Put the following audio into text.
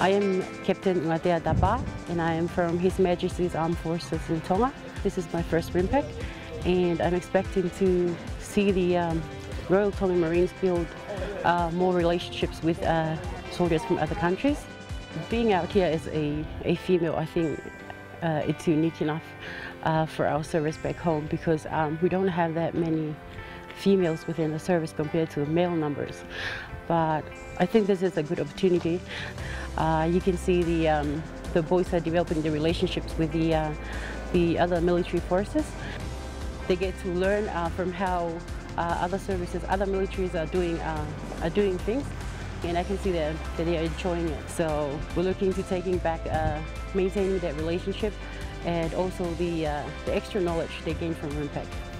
I am Captain Ngatea Dapa, and I am from His Majesty's Armed Forces in Tonga. This is my first RIMPAC, and I'm expecting to see the Royal Tongan Marines build more relationships with soldiers from other countries. Being out here as a female, I think it's unique enough for our service back home, because we don't have that many females within the service compared to male numbers. But I think this is a good opportunity. You can see the boys are developing the relationships with the other military forces. They get to learn from how other services, other militaries are doing things, and I can see that they are enjoying it. So we're looking to taking back, maintaining that relationship, and also the extra knowledge they gain from RIMPAC.